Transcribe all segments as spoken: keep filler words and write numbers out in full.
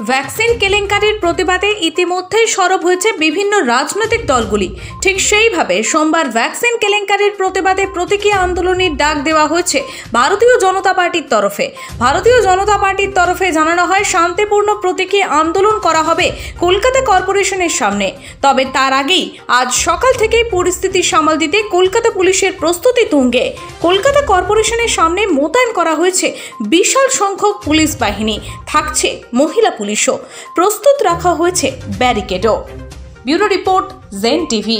Vaccine কেলেঙ্কারির প্রতিবাদে ইতিমধ্যেই সরব হয়েছে বিভিন্ন রাজনৈতিক দলগুলি। ঠিক সেইভাবে সোমবার ভ্যাকসিন কেলেঙ্কারির প্রতিবাদে প্রতীকী আন্দোলনের ডাক দেওয়া হয়েছে ভারতীয় জনতা পার্টির তরফে। ভারতীয় জনতা পার্টির তরফে জানানো হয় শান্তিপূর্ণ প্রতীকী আন্দোলন করা হবে কলকাতা কর্পোরেশনের সামনে। তবে তার আগেই আজ সকাল থেকেই পরিস্থিতি সামাল দিতে কলকাতা পুলিশের প্রস্তুতি তুঙ্গে। কলকাতা কর্পোরেশনের সামনে মোতায়েন করা হয়েছে বিশাল সংখ্যক পুলিশ বাহিনী, থাকছে মহিলা পুলিশও, প্রস্তুত রাখা হয়েছে ব্যারিকেডও। Bureau report, Zen TV.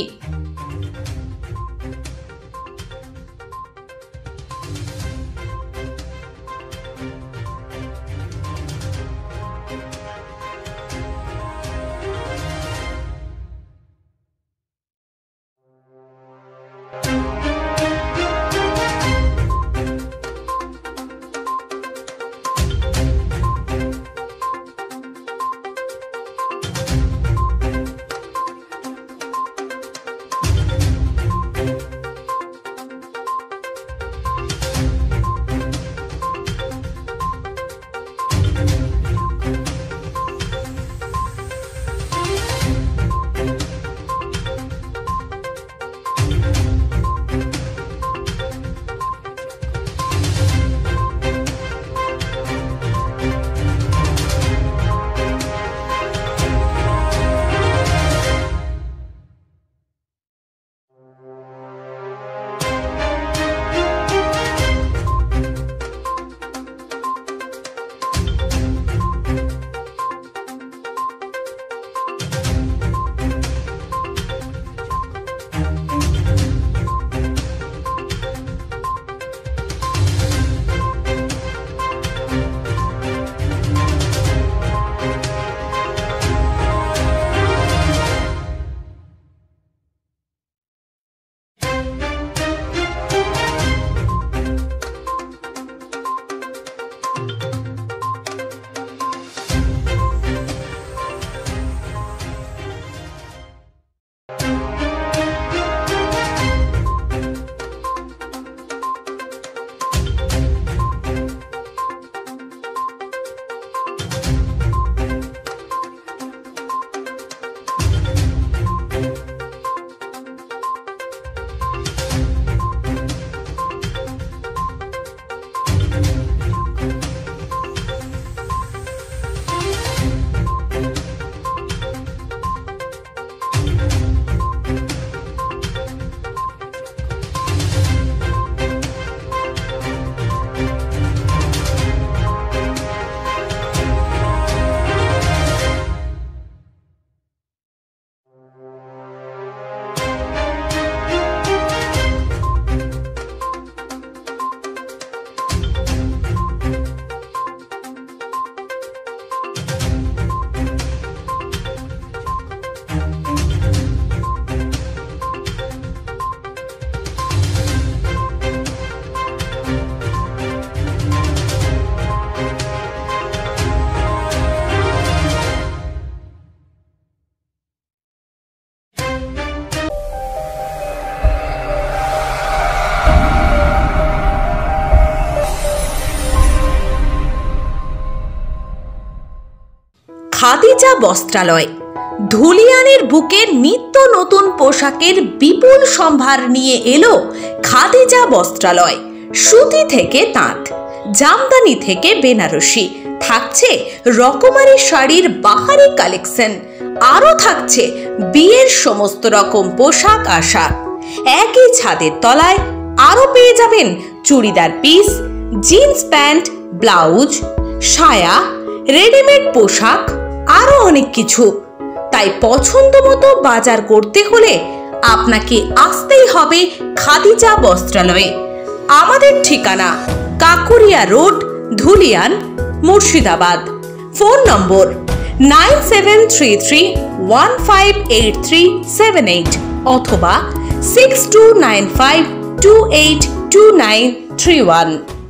Khadija Bastralaya ধুলিয়ানের বুকে নিত্য নতুন পোশাকের বিপুল সম্ভার নিয়ে এলো খাদিজা বস্ত্রালয়। সুতি থেকে তাঁত, জামদানি থেকে বেনারসি, থাকছে রকমারি শাড়ির বাহারি কালেকশন, আরও থাকছে বিয়ের সমস্ত রকম পোশাক আশাক। একই ছাদের তলায় আরও পেয়ে যাবেন churidar piece, jeans pant, blouse, সায়া, রেডিমেড পোশাক, আরো অনেক কিছু। তাই পছন্দ মতো বাজার করতে হলে আপনাকে আসতেই হবে খাদিজা বস্ত্রালয়ে। আমাদের ঠিকানা Kakuria road, Dhulian, Murshidabad. Phone number nine seven three three one five eight three seven eight অথবা six two nine five two eight two nine three one.